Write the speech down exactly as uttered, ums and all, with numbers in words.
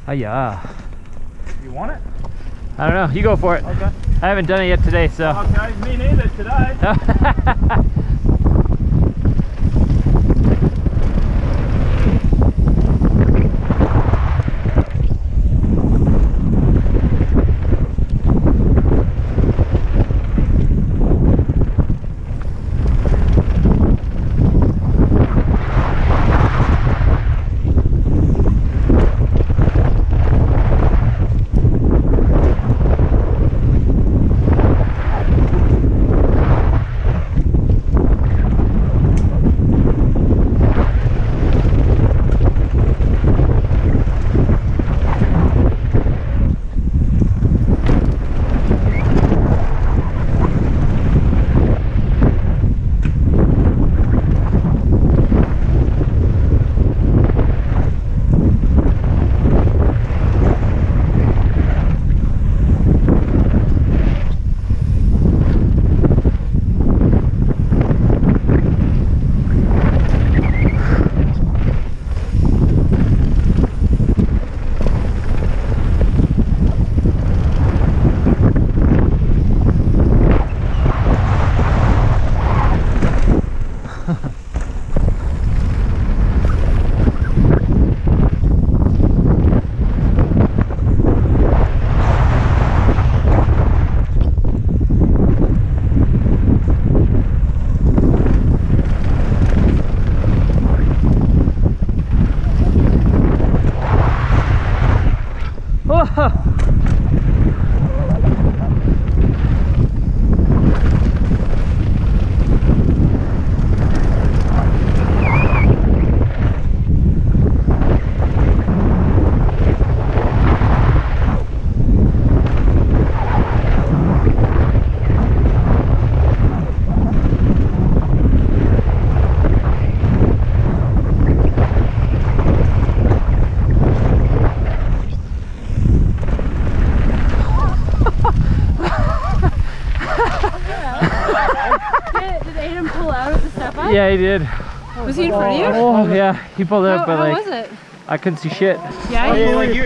Hiya. You want it? I don't know. You go for it. Okay. I haven't done it yet today, so. Okay, me neither today. Did Aiden pull out of the step up? Yeah, he did. Was he in front of you? Oh, yeah. He pulled How, up, but how like, was it? I couldn't see shit. Yeah, Oh, you yeah, like you